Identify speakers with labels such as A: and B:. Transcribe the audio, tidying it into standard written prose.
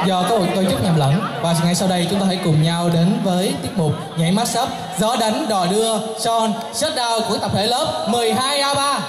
A: do có một tổ chức nhầm lẫn. Và ngay sau đây chúng ta hãy cùng nhau đến với tiết mục nhảy mashup Gió đánh đò đưa Son Shutdown của tập thể lớp 12A3.